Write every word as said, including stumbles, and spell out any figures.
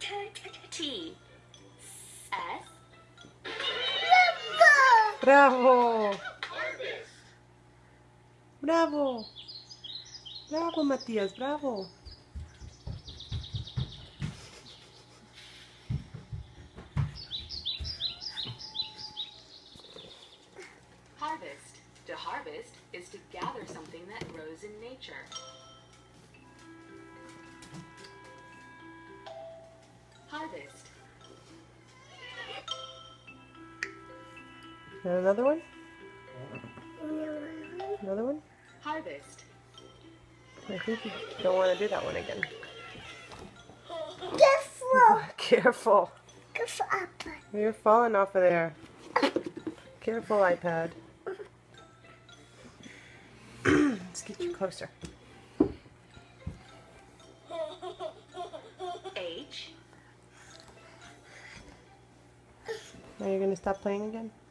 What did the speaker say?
T. S. Bravo! Bravo! Bravo, Matias, bravo! Harvest. To harvest is to gather something that grows in nature. Harvest. And another one? Another one? Harvest. I think you don't want to do that one again. Careful. Careful. Careful, Apple. You're falling off of there. Careful, iPad. Let's get you closer. H. Are you going to stop playing again?